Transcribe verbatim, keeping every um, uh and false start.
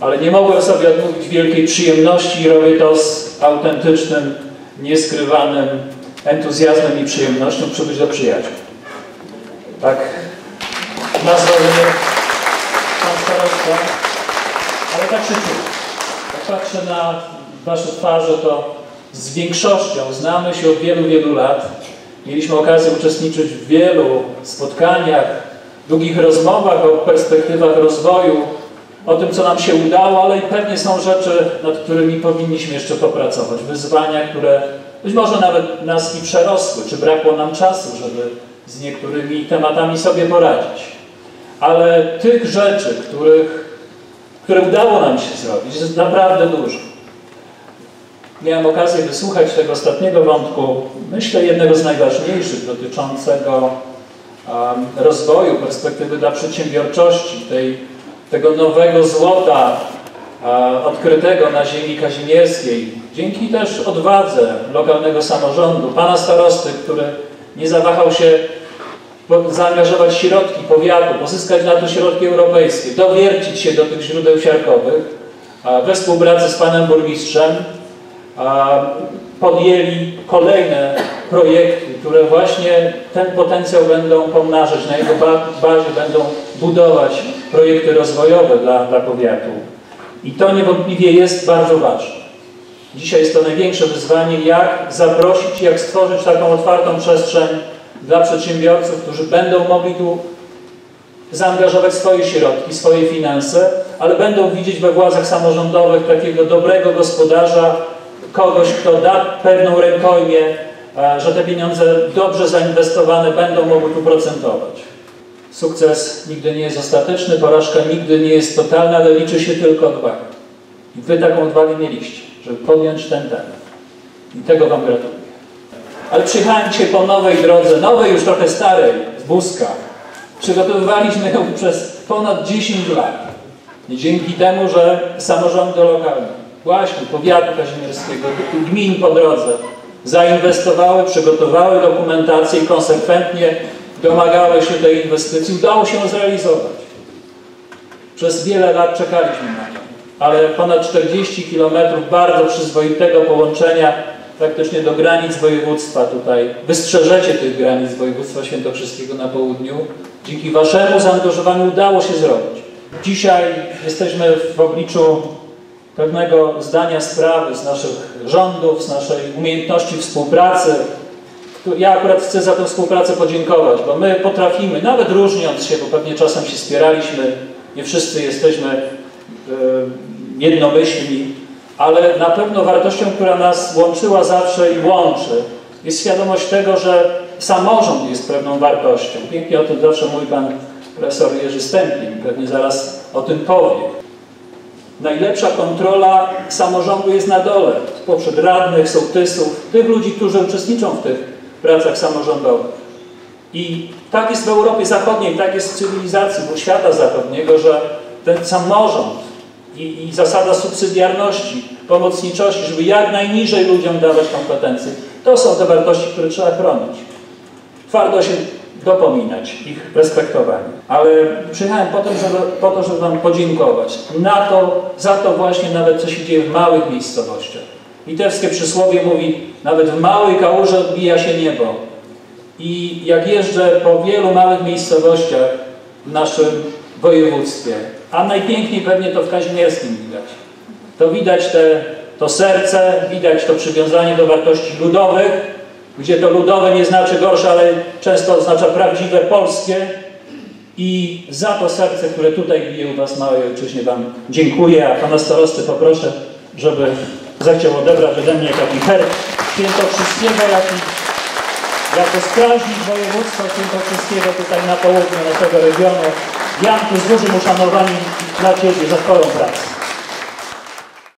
ale nie mogłem sobie odmówić wielkiej przyjemności i robię to z autentycznym, nieskrywanym entuzjazmem i przyjemnością przybyć do przyjaciół. Tak nazwał mnie pan starosta, ale tak się czuję. Jak patrzę na wasze twarze, to z większością znamy się od wielu, wielu lat. Mieliśmy okazję uczestniczyć w wielu spotkaniach, długich rozmowach o perspektywach rozwoju, o tym, co nam się udało, ale i pewnie są rzeczy, nad którymi powinniśmy jeszcze popracować. Wyzwania, które być może nawet nas i przerosły, czy brakło nam czasu, żeby z niektórymi tematami sobie poradzić. Ale tych rzeczy, których, które udało nam się zrobić, jest naprawdę dużo. Miałem okazję wysłuchać tego ostatniego wątku, myślę, jednego z najważniejszych, dotyczącego um, rozwoju, perspektywy dla przedsiębiorczości, tej, tego nowego złota um, odkrytego na ziemi kazimierskiej. Dzięki też odwadze lokalnego samorządu, pana starosty, który nie zawahał się zaangażować środki powiatu, pozyskać na to środki europejskie, dowiercić się do tych źródeł siarkowych, we współpracy z panem burmistrzem podjęli kolejne projekty, które właśnie ten potencjał będą pomnażać, na jego bazie będą budować projekty rozwojowe dla, dla powiatu. I to niewątpliwie jest bardzo ważne. Dzisiaj jest to największe wyzwanie, jak zaprosić, jak stworzyć taką otwartą przestrzeń dla przedsiębiorców, którzy będą mogli tu zaangażować swoje środki, swoje finanse, ale będą widzieć we władzach samorządowych takiego dobrego gospodarza, kogoś, kto da pewną rękojmię, że te pieniądze dobrze zainwestowane będą mogły tu procentować. Sukces nigdy nie jest ostateczny, porażka nigdy nie jest totalna, ale liczy się tylko odwaga. I wy taką odwagę mieliście, żeby podjąć ten temat. I tego wam gratuluję. Ale przyjechałem dzisiaj po nowej drodze, nowej, już trochę starej, z Buska. Przygotowywaliśmy ją przez ponad dziesięć lat. I dzięki temu, że samorządy lokalne, właśnie powiatu kazimierskiego, gmin po drodze, zainwestowały, przygotowały dokumentację i konsekwentnie domagały się tej inwestycji, udało się ją zrealizować. Przez wiele lat czekaliśmy na to, ale ponad czterdzieści kilometrów bardzo przyzwoitego połączenia praktycznie do granic województwa tutaj. Wystrzeżecie tych granic województwa świętokrzyskiego na południu. Dzięki waszemu zaangażowaniu udało się zrobić. Dzisiaj jesteśmy w obliczu pewnego zdania sprawy z naszych rządów, z naszej umiejętności współpracy. Ja akurat chcę za tę współpracę podziękować, bo my potrafimy, nawet różniąc się, bo pewnie czasem się spieraliśmy, nie wszyscy jesteśmy e, jednomyślni, ale na pewno wartością, która nas łączyła zawsze i łączy, jest świadomość tego, że samorząd jest pewną wartością. Pięknie o tym zawsze mówi pan profesor Jerzy Stępień, pewnie zaraz o tym powie. Najlepsza kontrola samorządu jest na dole, poprzez radnych, sołtysów, tych ludzi, którzy uczestniczą w tych pracach samorządowych. I tak jest w Europie Zachodniej, tak jest w cywilizacji, bo świata zachodniego, że ten samorząd i, i zasada subsydiarności, pomocniczości, żeby jak najniżej ludziom dawać kompetencje, to są te wartości, które trzeba chronić. Twardo się dopominać ich respektowanie. Ale przyjechałem po to, żeby, po to, żeby wam podziękować. Na to, za to właśnie nawet, co się dzieje w małych miejscowościach. Litewskie przysłowie mówi, nawet w małej kałuży odbija się niebo. I jak jeżdżę po wielu małych miejscowościach w naszym województwie, a najpiękniej pewnie to w Kazimierskim widać, to widać te, to serce, widać to przywiązanie do wartości ludowych, gdzie to ludowe nie znaczy gorsze, ale często oznacza prawdziwe, polskie. I za to serce, które tutaj bije u was w małej ojczyźnie, wam dziękuję, a pana starosty poproszę, żeby zechciał odebrać ode mnie taki herb świętokrzyskiego, jaki, jako strażnik województwa świętokrzyskiego tutaj na południu naszego regionu. Janku, z dużym uszanowaniem dla ciebie za twoją pracę.